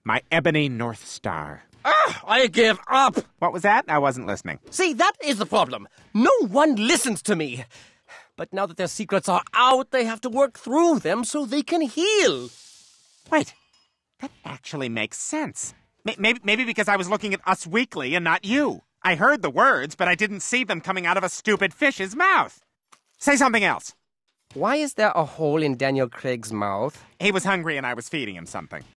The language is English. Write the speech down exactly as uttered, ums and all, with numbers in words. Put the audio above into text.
My ebony North Star. Ah, I give up! What was that? I wasn't listening. See, that is the problem. No one listens to me. But now that their secrets are out, they have to work through them so they can heal. Wait, that actually makes sense. M- maybe, maybe because I was looking at Us Weekly and not you. I heard the words, but I didn't see them coming out of a stupid fish's mouth. Say something else. Why is there a hole in Daniel Craig's mouth? He was hungry and I was feeding him something.